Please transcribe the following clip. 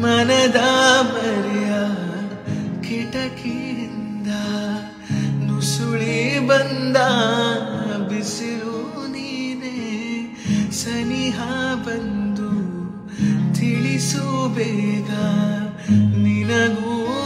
ಮನದ ಬರಿಯ ಕಿಟಕಿಯಿಂದ ನುಸುಳಿ ಬಂದ ಬಿಸಿಲು ನೀನೆ ಸನಿಹ ಬಂದು ತಿಳಿಸು ಬೇಗ ನಿನಗೂ